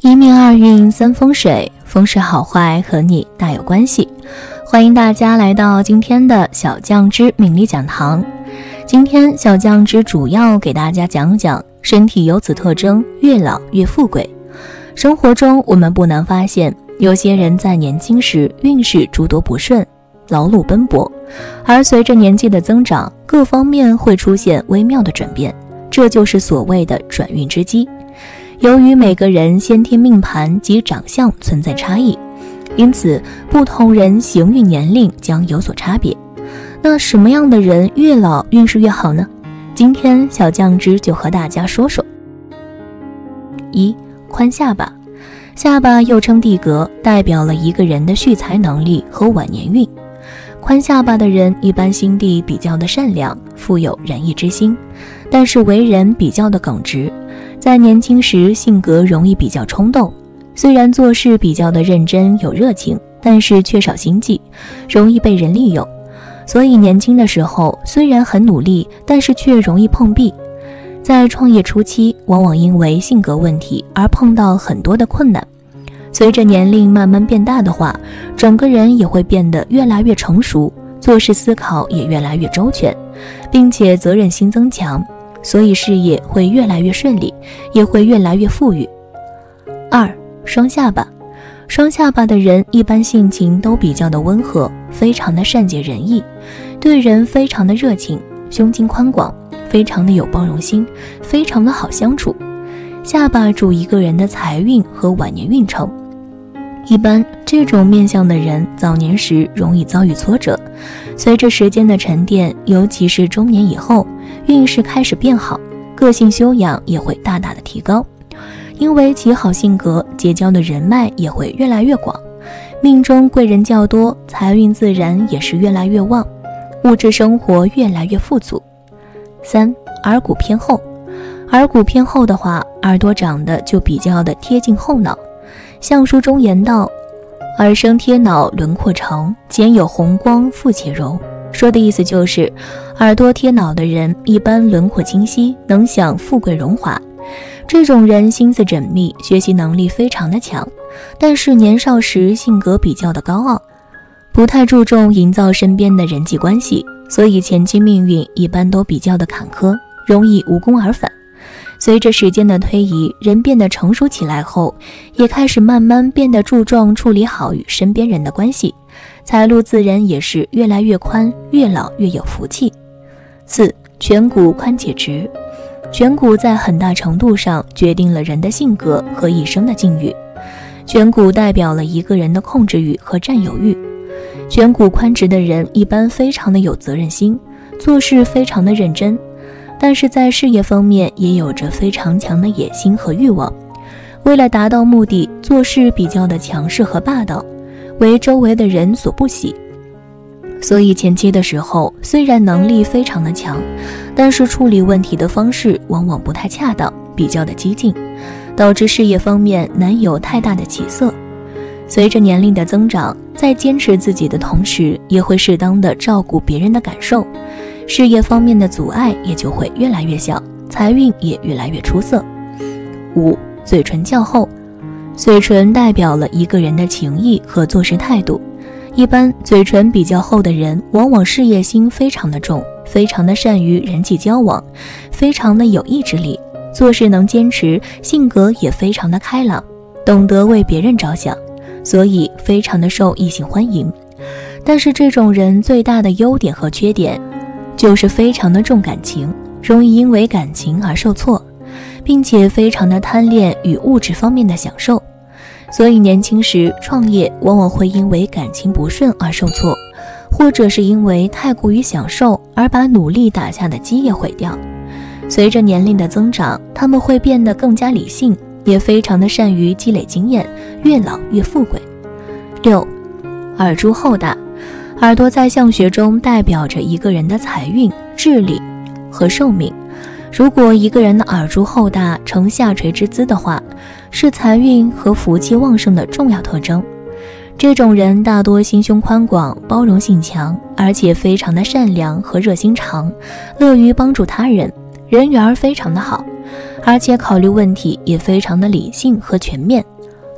一命二运三风水，风水好坏和你大有关系。欢迎大家来到今天的小酱之命理讲堂。今天小酱之主要给大家讲讲身体有此特征，越老越富贵。生活中我们不难发现，有些人在年轻时运势诸多不顺，劳碌奔波，而随着年纪的增长，各方面会出现微妙的转变，这就是所谓的转运之机。由于每个人先天命盘及长相存在差异，因此不同人行运年龄将有所差别。那什么样的人越老运势越好呢？今天小酱汁就和大家说说。一、宽下巴。下巴又称地格，代表了一个人的蓄财能力和晚年运。宽下巴的人一般心地比较的善良，富有仁义之心，但是为人比较的耿直，在年轻时性格容易比较冲动，虽然做事比较的认真有热情，但是缺少心计，容易被人利用，所以年轻的时候虽然很努力，但是却容易碰壁。在创业初期，往往因为性格问题而碰到很多的困难。随着年龄慢慢变大的话，整个人也会变得越来越成熟，做事思考也越来越周全，并且责任心增强，所以事业会越来越顺利，也会越来越富裕。二、双下巴。双下巴的人一般性情都比较的温和，非常的善解人意，对人非常的热情，胸襟宽广，非常的有包容心，非常的好相处。下巴主一个人的财运和晚年运程。一般这种面相的人早年时容易遭遇挫折，随着时间的沉淀，尤其是中年以后，运势开始变好，个性修养也会大大的提高。因为其好性格，结交的人脉也会越来越广，命中贵人较多，财运自然也是越来越旺，物质生活越来越富足。三、耳骨偏厚。耳骨偏厚的话，耳朵长得就比较的贴近后脑。相书中言道，耳生贴脑，轮廓长，肩有红光，腹且柔。说的意思就是耳朵贴脑的人一般轮廓清晰，能享富贵荣华。这种人心思缜密，学习能力非常的强，但是年少时性格比较的高傲，不太注重营造身边的人际关系，所以前期命运一般都比较的坎坷，容易无功而返。随着时间的推移，人变得成熟起来后，也开始慢慢变得注重处理好与身边人的关系，财路自然也是越来越宽，越老越有福气。四、颧骨宽且直。颧骨在很大程度上决定了人的性格和一生的境遇。颧骨代表了一个人的控制欲和占有欲。颧骨宽直的人一般非常的有责任心，做事非常的认真，但是在事业方面也有着非常强的野心和欲望，为了达到目的，做事比较的强势和霸道，为周围的人所不喜。所以前期的时候，虽然能力非常的强，但是处理问题的方式往往不太恰当，比较的激进，导致事业方面难有太大的起色。随着年龄的增长，在坚持自己的同时，也会适当的照顾别人的感受，事业方面的阻碍也就会越来越小，财运也越来越出色。五、嘴唇较厚。嘴唇代表了一个人的情谊和做事态度。一般嘴唇比较厚的人，往往事业心非常的重，非常的善于人际交往，非常的有意志力，做事能坚持，性格也非常的开朗，懂得为别人着想，所以非常的受异性欢迎。但是这种人最大的优点和缺点就是非常的重感情，容易因为感情而受挫，并且非常的贪恋与物质方面的享受，所以年轻时创业往往会因为感情不顺而受挫，或者是因为太过于享受而把努力打下的基业毁掉。随着年龄的增长，他们会变得更加理性，也非常的善于积累经验，越老越富贵。六、耳珠厚大。耳朵在相学中代表着一个人的财运、智力和寿命。如果一个人的耳珠厚大，呈下垂之姿的话，是财运和福气旺盛的重要特征。这种人大多心胸宽广，包容性强，而且非常的善良和热心肠，乐于帮助他人，人缘非常的好，而且考虑问题也非常的理性和全面，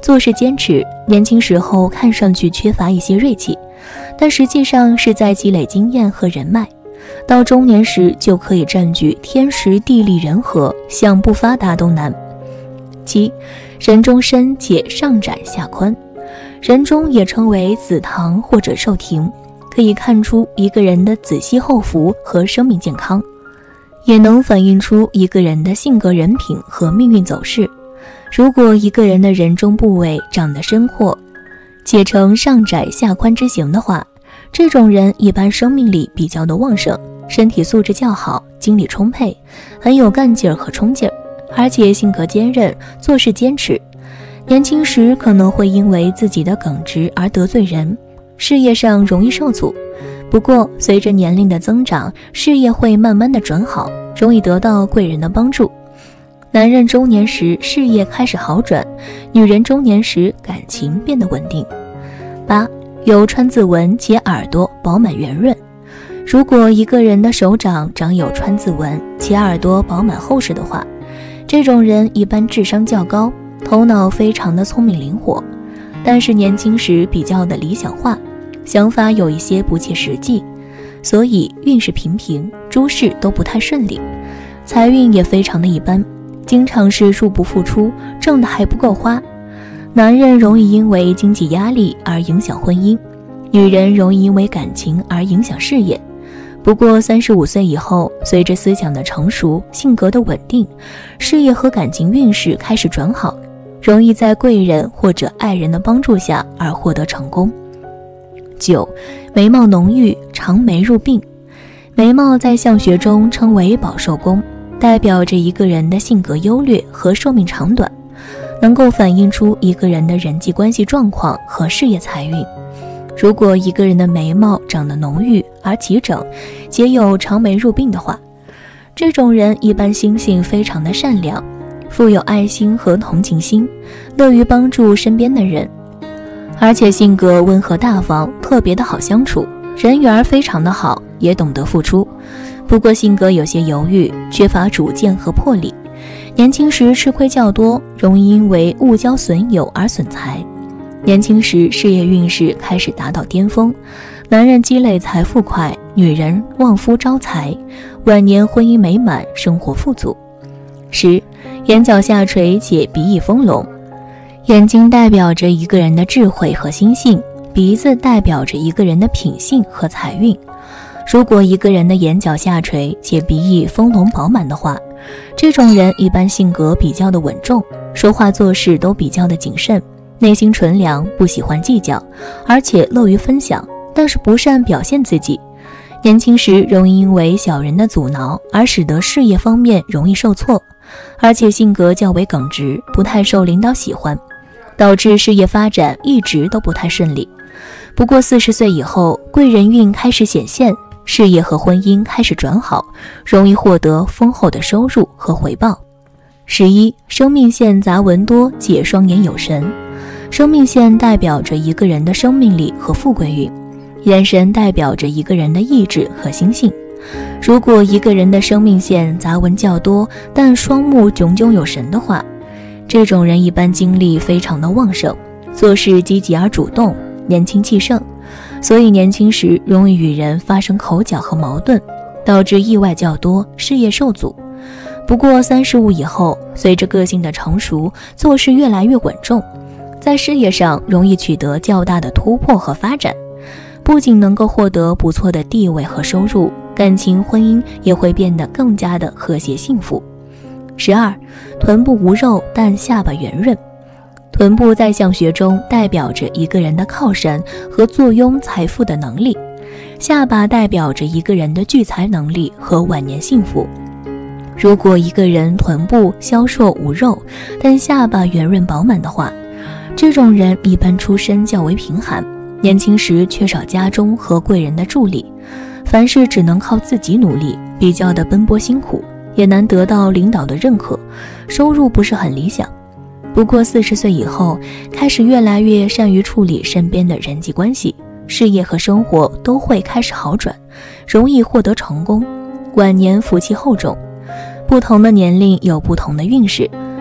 做事坚持，年轻时候看上去缺乏一些锐气，但实际上是在积累经验和人脉，到中年时就可以占据天时地利人和，想不发达都难。7. 人中深且上窄下宽。人中也称为子堂或者寿庭，可以看出一个人的子息后福和生命健康，也能反映出一个人的性格人品和命运走势。如果一个人的人中部位长得深阔，且呈上窄下宽之形的话，这种人一般生命力比较的旺盛，身体素质较好，精力充沛，很有干劲儿和冲劲儿，而且性格坚韧，做事坚持。年轻时可能会因为自己的耿直而得罪人，事业上容易受阻。不过随着年龄的增长，事业会慢慢的转好，容易得到贵人的帮助。男人中年时事业开始好转，女人中年时感情变得稳定。8. 有川字纹且耳朵饱满圆润。如果一个人的手掌长有川字纹且耳朵饱满厚实的话，这种人一般智商较高，头脑非常的聪明灵活，但是年轻时比较的理想化，想法有一些不切实际，所以运势平平，诸事都不太顺利，财运也非常的一般，经常是入不敷出，挣的还不够花。男人容易因为经济压力而影响婚姻，女人容易因为感情而影响事业。不过35岁以后，随着思想的成熟，性格的稳定，事业和感情运势开始转好，容易在贵人或者爱人的帮助下而获得成功。9. 眉毛浓郁，长眉入鬓。眉毛在相学中称为保寿宫，代表着一个人的性格优劣和寿命长短，能够反映出一个人的人际关系状况和事业财运。如果一个人的眉毛长得浓郁而齐整，且有长眉入鬓的话，这种人一般心性非常的善良，富有爱心和同情心，乐于帮助身边的人，而且性格温和大方，特别的好相处，人缘非常的好，也懂得付出。不过性格有些犹豫，缺乏主见和魄力，年轻时吃亏较多，容易因为误交损友而损财。年轻时事业运势开始达到巅峰，男人积累财富快，女人旺夫招财，晚年婚姻美满，生活富足。10. 眼角下垂且鼻翼丰隆。眼睛代表着一个人的智慧和心性，鼻子代表着一个人的品性和财运。如果一个人的眼角下垂且鼻翼丰隆饱满的话，这种人一般性格比较的稳重，说话做事都比较的谨慎，内心纯良，不喜欢计较，而且乐于分享，但是不善表现自己。年轻时容易因为小人的阻挠而使得事业方面容易受挫，而且性格较为耿直，不太受领导喜欢，导致事业发展一直都不太顺利。不过40岁以后，贵人运开始显现，事业和婚姻开始转好，容易获得丰厚的收入和回报。11. 生命线杂纹多且双眼有神。生命线代表着一个人的生命力和富贵运，眼神代表着一个人的意志和心性。如果一个人的生命线杂纹较多，但双目炯炯有神的话，这种人一般精力非常的旺盛，做事积极而主动，年轻气盛，所以年轻时容易与人发生口角和矛盾，导致意外较多，事业受阻。不过35以后，随着个性的成熟，做事越来越稳重，在事业上容易取得较大的突破和发展，不仅能够获得不错的地位和收入，感情婚姻也会变得更加的和谐幸福。12. 臀部无肉但下巴圆润。臀部在相学中代表着一个人的靠山和坐拥财富的能力，下巴代表着一个人的聚财能力和晚年幸福。如果一个人臀部消瘦无肉，但下巴圆润饱满的话，这种人一般出身较为贫寒，年轻时缺少家中和贵人的助力，凡事只能靠自己努力，比较的奔波辛苦，也难得到领导的认可，收入不是很理想。不过40岁以后，开始越来越善于处理身边的人际关系，事业和生活都会开始好转，容易获得成功，晚年福气厚重。不同的年龄有不同的运势，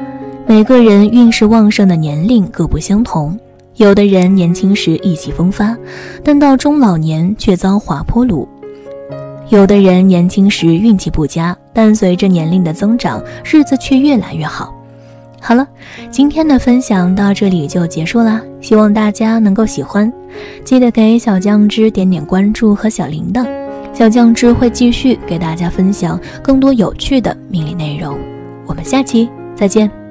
每个人运势旺盛的年龄各不相同，有的人年轻时意气风发，但到中老年却遭滑坡路；有的人年轻时运气不佳，但随着年龄的增长，日子却越来越好。好了，今天的分享到这里就结束啦，希望大家能够喜欢，记得给小酱汁点点关注和小铃铛，小酱汁会继续给大家分享更多有趣的命理内容。我们下期再见。